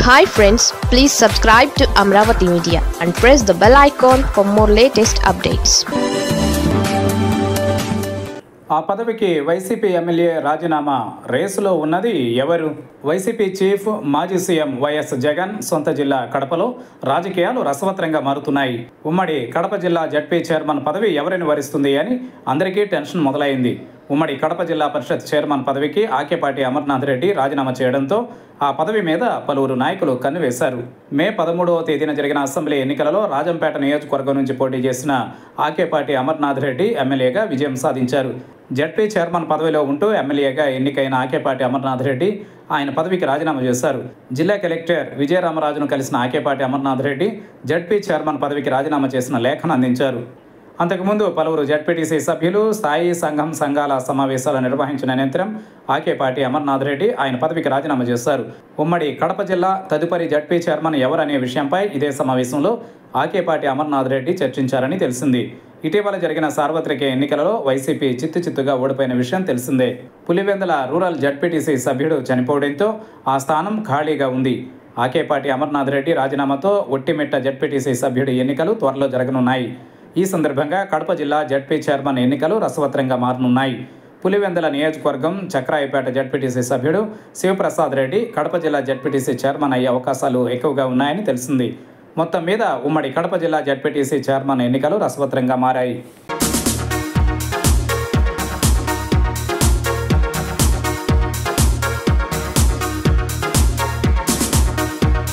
Hi friends, please subscribe to Amravati Media and press the bell icon for more latest updates. ఆ పదవికి YCP MLA రాజీనామా రేసులో ఉన్నది ఎవరు? వైసీపీ చీఫ్ మాజీ సీఎం వైఎస్ జగన్ సొంత జిల్లా కడపలో రాజకీయాలు రసవత్రంగా మారుతున్నాయి. ఉమ్మడి కడప జిల్లా జడ్పీ చైర్మన్ పదవి ఎవరిని వరిస్తుంది అని అందరికీ టెన్షన్ మొదలైంది. ఉమ్మడి కడప జిల్లా పరిషత్ చైర్మన్ పదవికి ఆకేపాటి అమర్నాథ్ రెడ్డి రాజీనామా చేయడంతో ఆ పదవి మీద పలువురు నాయకులు కన్నువేశారు. మే 13వ తేదీన జరిగిన అసెంబ్లీ ఎన్నికలలో రాజంపేట నియోజకవర్గం నుంచి పోటీ చేసిన ఆకేపాటి అమర్నాథ్ రెడ్డి ఎమ్మెల్యేగా విజయం సాధించారు. జడ్పీ చైర్మన్ పదవిలో ఉంటూ ఎమ్మెల్యేగా ఎన్నికైన ఆకేపాటి అమర్నాథ్ రెడ్డి ఆయన పదవికి రాజీనామా చేశారు. జిల్లా కలెక్టర్ విజయరామరాజును కలిసిన ఆకేపాటి అమర్నాథ్ రెడ్డి జడ్పీ చైర్మన్ పదవికి రాజీనామా చేసిన లేఖను అందించారు. అంతకుముందు పలువురు జడ్పీటీసీ సభ్యులు స్థాయి సంఘాల సమావేశాలు నిర్వహించిన అనంతరం ఆకేపాటి అమర్నాథ్ రెడ్డి ఆయన పదవికి రాజీనామా చేశారు. ఉమ్మడి కడప జిల్లా తదుపరి జడ్పీ చైర్మన్ ఎవరనే విషయంపై ఇదే సమావేశంలో ఆకేపాటి అమర్నాథ్ రెడ్డి చర్చించారని తెలిసింది. ఇటీవల జరిగిన సార్వత్రిక ఎన్నికలలో వైసీపీ చిత్తుగా ఓడిపోయిన విషయం తెలిసిందే. పులివెందుల రూరల్ జడ్పీటీసీ సభ్యుడు చనిపోవడంతో ఆ స్థానం ఖాళీగా ఉంది. ఆకేపాటి అమర్నాథ్ రెడ్డి రాజీనామాతో ఒట్టిమిట్ట జడ్పీటీసీ సభ్యుడి ఎన్నికలు త్వరలో జరగనున్నాయి. ఈ సందర్భంగా కడప జిల్లా జడ్పీ చైర్మన్ ఎన్నికలు రసవత్రంగా మారనున్నాయి. పులివెందుల నియోజకవర్గం చక్రాయపేట జడ్పీటీసీ సభ్యుడు శివప్రసాద్ రెడ్డి కడప జిల్లా జడ్పీటీసీ చైర్మన్ అయ్యే అవకాశాలు ఎక్కువగా ఉన్నాయని తెలిసింది. మొత్తం మీద ఉమ్మడి కడప జిల్లా జడ్పీటీసీ చైర్మన్ ఎన్నికలు రసవత్రంగా మారాయి.